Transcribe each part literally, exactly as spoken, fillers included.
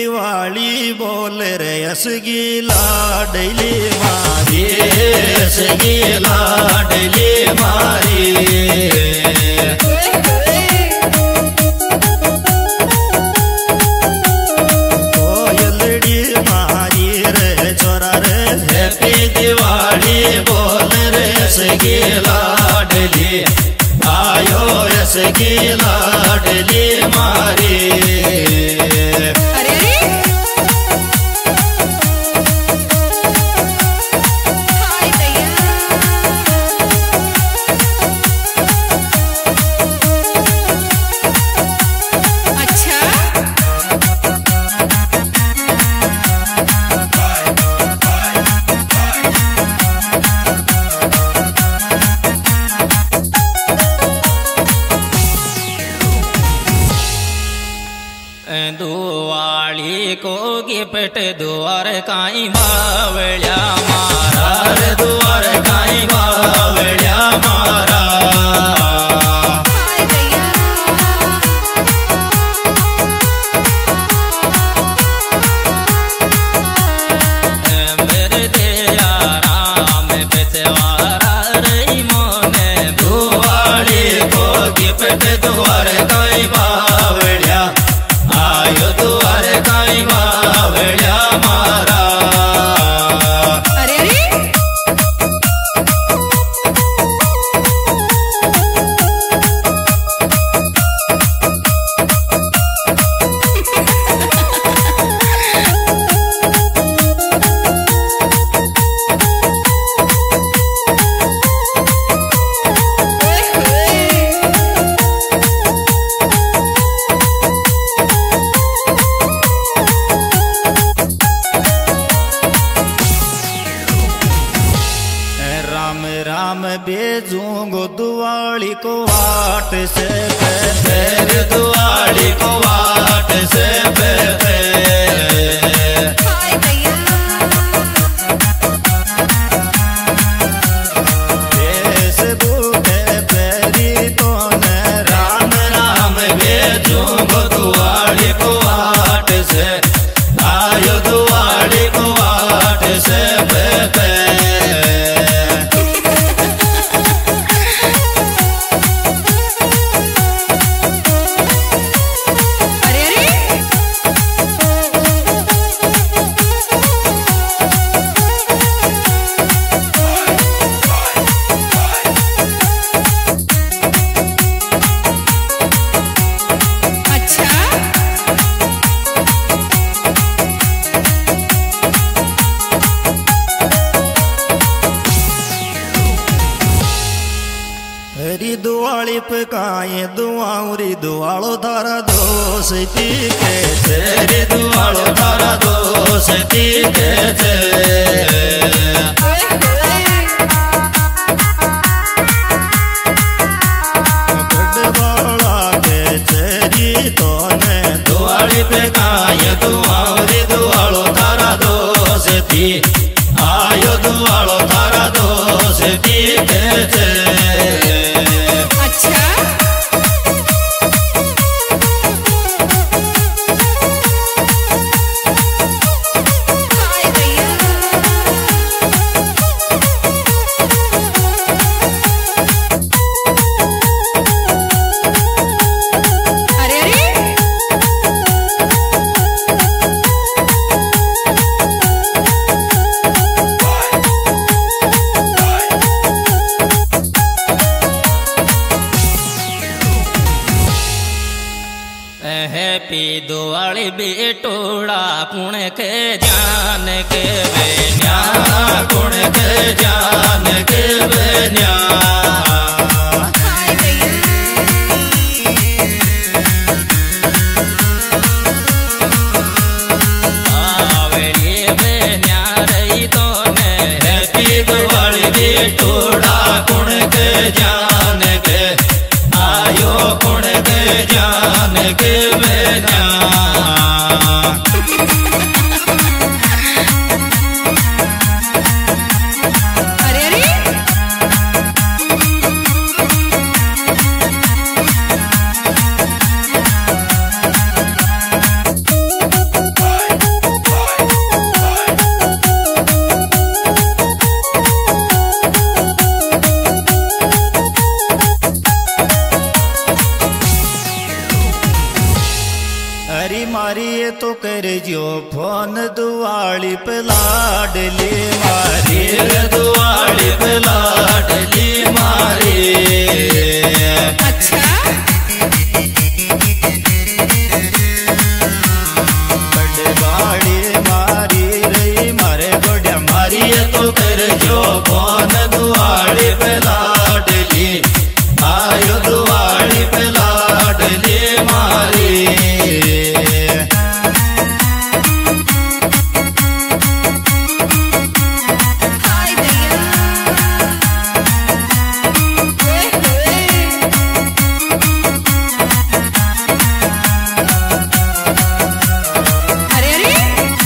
दिवाली बोल रे असगी लाडली मारी, असगी लाडली मारी। कोयलड़ी मारी रे छोरा रे हैप्पी दिवाली बोल रे असगी लाडली, आयो असगी लाडली मारी। दुआली को गिफ्ट दुआर काई बावळ्या मारा रे, दुआर काई बावळ्या मारा। मेरे दिया राम बेचवारा रे मोने, दुआली को गिफ्ट दुआर काई बावळ्या, आयो दुआर काई बावळ्या मारा। अरे अरे राम राम बेजूंगो दुआली को वाट से तेरे, दुआली को वाट से पे। फेसबुक पेरी तो ने राम राम बेजूंगो दुआली को वाट से, आयो दुआली को वाट से पे। री दुआली पे काए दुआरी दुआलो तारा दोस्ती के, तेरी दुआलो तारा दोस्ती के। गढ़वाला के तेरी तो ने दुआली पे काए दुआरी दुआलो तारा दोस्ती, आयो दुआलो तारा दोस्ती के। हैप्पी दिवाली बेटोड़ा कुण के जान के बेन्या, कुण के जान के बेन्या। आवेली बेन्या रही तो ने, हैप्पी दिवाली बेटोड़ा कुण के जान के, आयो कुण के जान के बेन्या। अरे अरे जो फोन दुआली पे लाडली मारी रे दुआली पे लाडली मारी। अच्छा बड़े बाड़ी मारी रे मारे गोड्या मारी तो कर जो फोन दुआली पे लाडली आयो दुआली पे लाडली मारी। हाय दैया ओए होए अरे अरे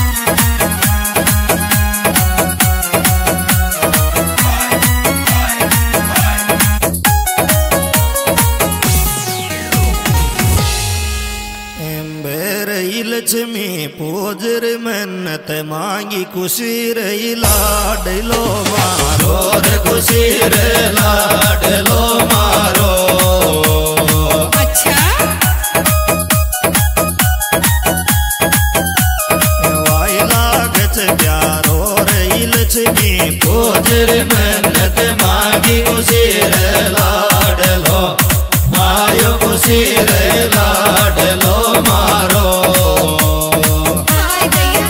लक्ष्मी पूजर मन्नत मांगी खुशी रही लाडलो मारो रे खुशी रे लाडलो मारो। अच्छा वाई लागच प्यारो रही लक्ष्मी पूजर मन्नत मांगी खुशी रे लाडलो मायो खुशी रे लाडलो मारो। हाय दैया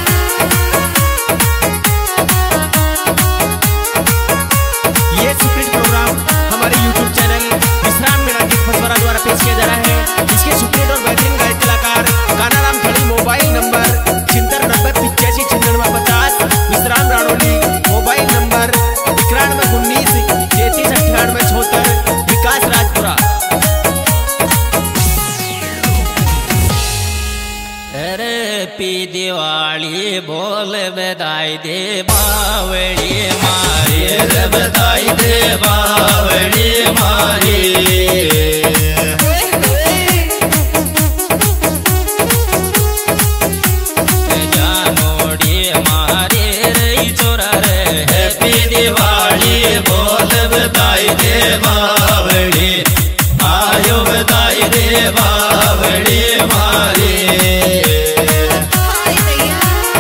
ये सुप्रीम प्रोग्राम हमारे यूट्यूब चैनल विश्राम मेरा गीत फसवारा द्वारा पेश किया जा रहा है। इसके सुप्रीम और बेहतरीन गायक कलाकार कानाराम खड़ी। मोबाइल नंबर छिहत्तर नब्बे पिचासी छिन्नवे पचास। विश्राम राणोली। मोबाइल नंबर इक्यानवे उन्नीस तैतीस अट्ठानवे चौहत्तर। विकास राजपुरा। अरे पी दिवाली बोल बधाई दे बावड़ी मारी रे बधाई दे बावड़ी मारी। ओए होए जानोड़ी मारी रे चोरा रे हैप्पी दिवाली बोल बधाई दे बावड़ी आयो बधाई दे बावड़ी मारी। हाय दैया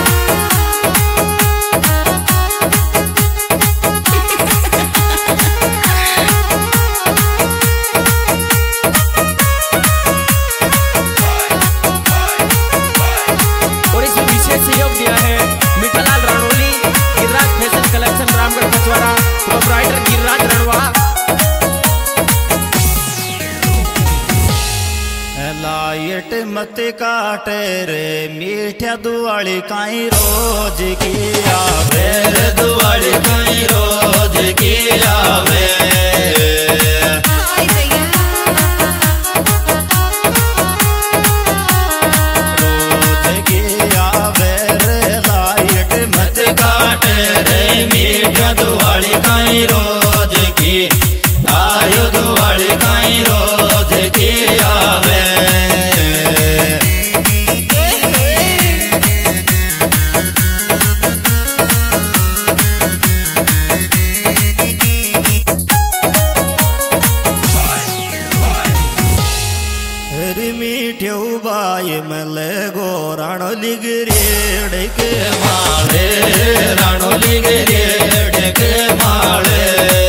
और इसमें विशेष सहयोग दिया है Mithalal Ranoli, Giriraj fashion collection Ramgarh Pachwara, proprietor Giriraj Ranwa. Light मत काट रे मीठा दुआली काई रोज की आवे रे दुआली काई रोज की आवे। हाय दैया रोज की आवे रे लाइट मत काट रे मीठा दुआली काई रोज की आयो दुआली काई रोज की आवे। ओए होए हरी मीठ्यो बाय मले गो राणोली गिरेड़ के माले राणोली गिरेड़ के माले।